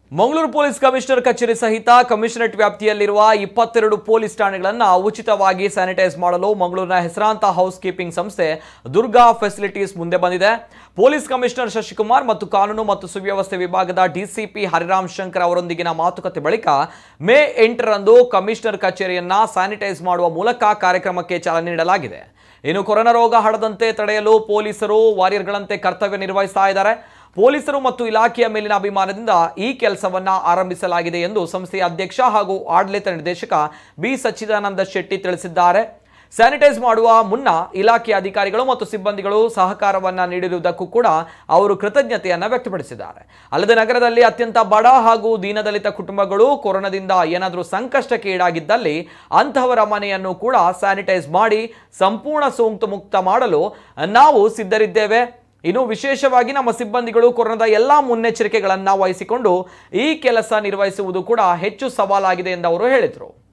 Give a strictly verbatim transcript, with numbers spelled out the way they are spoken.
Mangaluru police commissioner ಕಚೇರಿ ಸಹಿತ commissionerate ವ್ಯಾಪ್ತಿಯಲ್ಲಿರುವ ಇಪ್ಪತ್ತೆರಡು ಪೊಲೀಸ್ ಠಾಣೆಗಳನ್ನು ಉಚಿತವಾಗಿ ಸ್ಯಾನಿಟೈಸ್ ಮಾಡಲು ಮಂಗಳೂರಿನ ಹೆಸರಾಂತ ಹೌಸ್ ಕೀಪಿಂಗ್ ಸಂಸ್ಥೆ ದುರ್ಗಾ ಫೆಸಿಲಿಟೀಸ್ ಮುಂದೆ ಬಂದಿದೆ. ಪೊಲೀಸ್ ಕಮಿಷನರ್ ಶಶಿಕುಮಾರ್ ಮತ್ತು ಕಾನೂನು ಮತ್ತು ಸುವ್ಯವಸ್ಥೆ ವಿಭಾಗದ ಡಿಸಿಪಿ ಹರಿರಾಮ್ ಶಂಕರ್ ಅವರೊಂದಿಗಿನ ಮಾತುಕತೆ ಬಳಿಕ ಮೇ ಎಂಟರಂದು ಕಮಿಷನರ್ ಕಚೇರಿಯನ್ನ ಸ್ಯಾನಿಟೈಸ್ ಮಾಡುವ ಮೂಲಕ ಕಾರ್ಯಕ್ರಮಕ್ಕೆ ಚಾಲನೆ ನೀಡಲಾಗಿದೆ. ಇನ್ನು ಕೊರೋನಾ ರೋಗ ಹರಡದಂತೆ ತಡೆಯಲು ಪೊಲೀಸರು ವಾರಿಯರ್ಗಳಂತೆ ಕರ್ತವ್ಯ ನಿರ್ವಹಿಸ್ತಾ ಇದ್ದಾರೆ. ಪೊಲೀಸರು ಮತ್ತು ಇಲಾಖೆಯ ಮೇಲಿನ ಅಭಿಮಾನದಿಂದ ಈ ಕೆಲಸವನ್ನ ಆರಂಭಿಸಲಾಗಿದೆ ಎಂದು ಸಂಸ್ಥೆಯ ಅಧ್ಯಕ್ಷ ಹಾಗೂ ಆಡಳಿತ ನಿರ್ದೇಶಕ ಬಿ ಸಚ್ಚಿದಾನಂದ ಶೆಟ್ಟಿ ತಿಳಿಸಿದ್ದಾರೆ. ಸ್ಯಾನಿಟೈಸ್ ಮಾಡುವ ಮುನ್ನ ಇಲಾಖೆಯ ಅಧಿಕಾರಿಗಳು ಮತ್ತು ಸಿಬ್ಬಂದಿಗಳು ಸಹಕಾರವನ್ನ ನೀಡಿರುವುದಕ್ಕೂ ಕೂಡ ಅವರು ಕೃತಜ್ಞತೆಯನ್ನ ವ್ಯಕ್ತಪಡಿಸಿದ್ದಾರೆ. ಅಲ್ಲದೆ ನಗರದಲ್ಲಿ ಅತ್ಯಂತ ಬಡ ಹಾಗೂ ದೀನದಲಿತ ಕುಟುಂಬಗಳು ಕೊರೋನಾದಿಂದ ಏನಾದರೂ ಸಂಕಷ್ಟಕ್ಕೆ ಈಡಾಗಿದ್ದಲ್ಲಿ ಅಂತಹವರ ಮನೆಯನ್ನು ಕೂಡ ಸ್ಯಾನಿಟೈಸ್ ಮಾಡಿ ಸಂಪೂರ್ಣ ಸೋಂಕು ಮುಕ್ತ ಮಾಡಲು ನಾವು ಸಿದ್ಧರಿದ್ದೇವೆ. ಇನ್ನು ವಿಶೇಷವಾಗಿ ನಮ್ಮ ಸಿಬ್ಬಂದಿಗಳು ಕೊರೋನಾದ ಎಲ್ಲ ಮುನ್ನೆಚ್ಚರಿಕೆಗಳನ್ನು ವಹಿಸಿಕೊಂಡು ಈ ಕೆಲಸ ನಿರ್ವಹಿಸುವುದು ಕೂಡ ಹೆಚ್ಚು ಸವಾಲಾಗಿದೆ ಎಂದು ಅವರು ಹೇಳಿದರು.